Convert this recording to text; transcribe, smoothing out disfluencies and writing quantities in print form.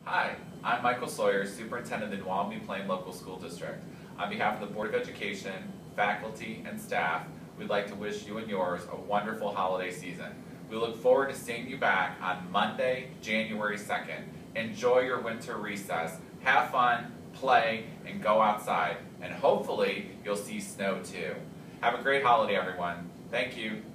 Hi, I'm Michael Sawyers, Superintendent in Walmy Plain Local School District. On behalf of the Board of Education, faculty, and staff, we'd like to wish you and yours a wonderful holiday season. We look forward to seeing you back on Monday, January 2nd. Enjoy your winter recess, have fun, play, and go outside. And hopefully, you'll see snow too. Have a great holiday, everyone. Thank you.